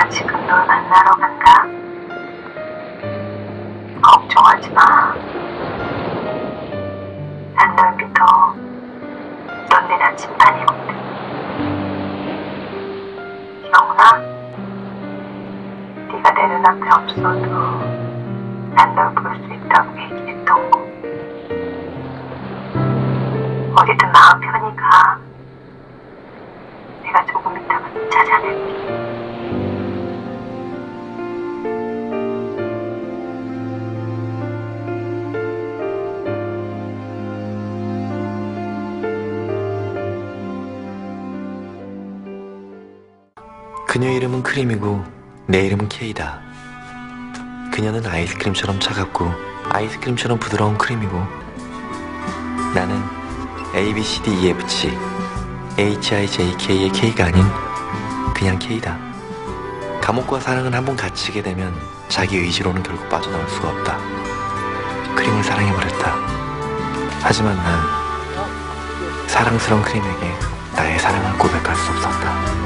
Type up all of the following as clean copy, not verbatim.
나 지금 널 만나러 간다. 걱정하지 마. 난 널 믿어. 넌 내 나침반이거든. 기억나? 네가 내 눈앞에 없어도 난 널 볼 수 있다고 얘기했던 거. 어디든 마음 편히 가. 내가 조금 있다가 찾아낼게. 그녀 이름은 크림이고 내 이름은 K다. 그녀는 아이스크림처럼 차갑고 아이스크림처럼 부드러운 크림이고 나는 ABCDEFG HIJK의 K가 아닌 그냥 K다. 감옥과 사랑은 한번 갇히게 되면 자기 의지로는 결국 빠져나올 수가 없다. 크림을 사랑해버렸다. 하지만 난 사랑스러운 크림에게 나의 사랑을 고백할 수 없었다.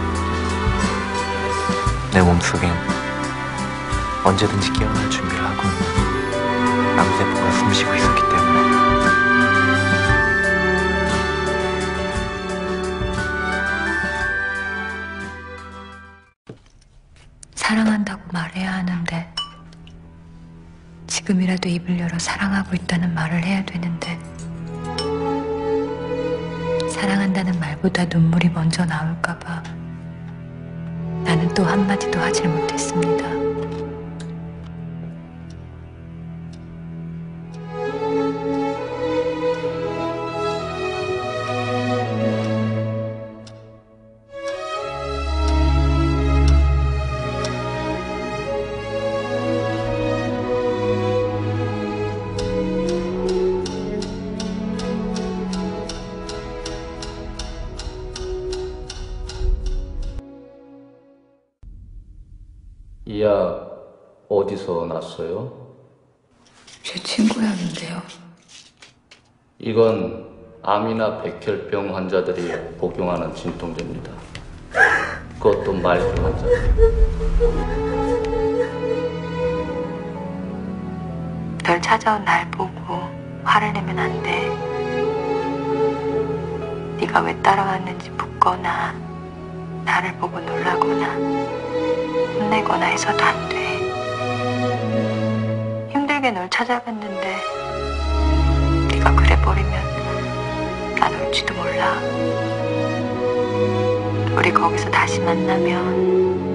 내 몸속엔 언제든지 깨어날 준비를 하고 있는 암세포가 숨쉬고 있었기 때문에. 사랑한다고 말해야 하는데, 지금이라도 입을 열어 사랑하고 있다는 말을 해야 되는데, 사랑한다는 말보다 눈물이 먼저 나올까봐 나는 또 한마디도 하질 못했습니다. 이 약 어디서 났어요? 제 친구였는데요. 이건 암이나 백혈병 환자들이 복용하는 진통제입니다. 그것도 말기 환자. 널 찾아온 날 보고 화를 내면 안 돼. 네가 왜 따라왔는지 묻거나 나를 보고 놀라거나 혼내거나 해서도 안 돼. 힘들게 널 찾아갔는데 네가 그래 버리면 난 올지도 몰라. 우리 거기서 다시 만나면